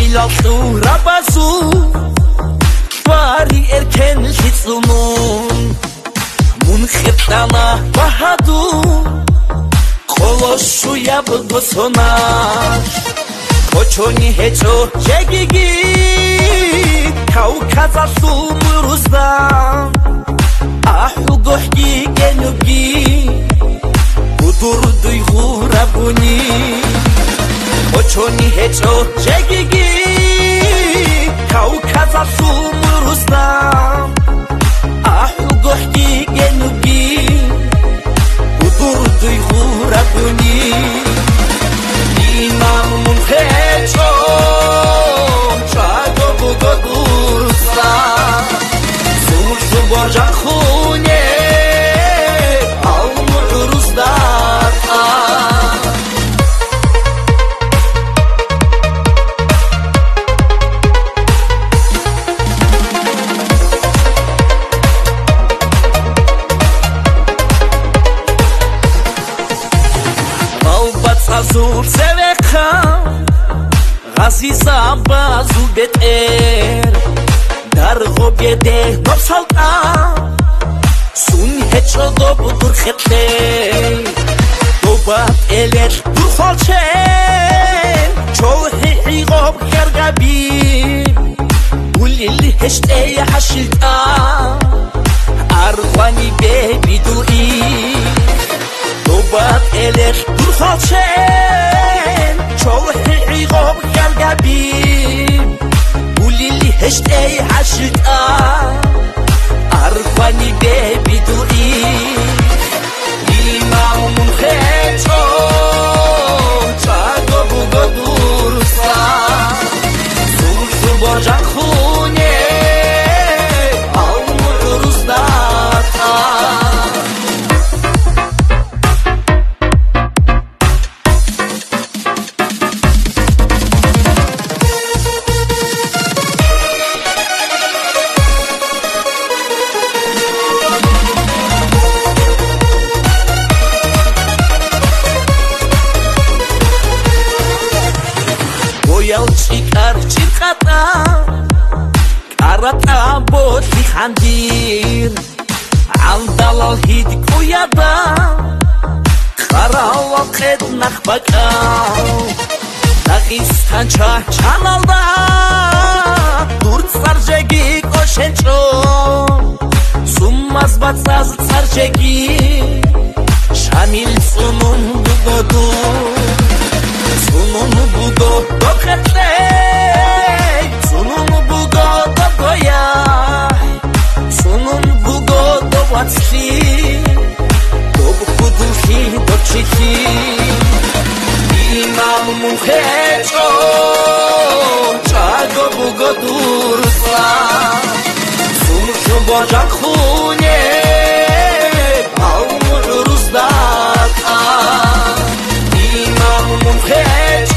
milatu rabazu Bari erken hitzunun Mun khitana bahadu Koloshu yabdu sonar Kochoni hecho jegigi Kaukaza sumuruzdan Ahu gohgi genugi Budur duygu rabuni Kochoni hecho jegigi Kaukaza sumuruzdan Ahu gohgi genugi Budur duygu rabuni İmam hecho Chago bugo dursa Sumursu borja khune Almuruzdan Azul sevekha Ghaziza bazu beter Dar gobede nopsalta Sun hecho dobudur khete Dobat eler dur kholchen Chohi igob gergabi Ulil heshte hashilta Arwani bebidui Dobat eler dur kholchen Chohi igob gergabi Ulil heshte hashilta Arwani bebidui İmam hecho Chago bugo dursa Sulsu borja khune Almuruzdan Chikar chikata Karata boti khandir Aldalal hid kuyada Karawa qed nakhbaka Dagistan chanalda Dur sarjegi koshencho Summaz batsaz sarjegi Shamil sunun bugodu Sunun bugo dokete Sunun bugo dogoya Sunun bugo dovatski Dobkuduhi dochiki İmam muhecho Chago bugo dursa Sumshu borja khune Almuruzdan İmam muhecho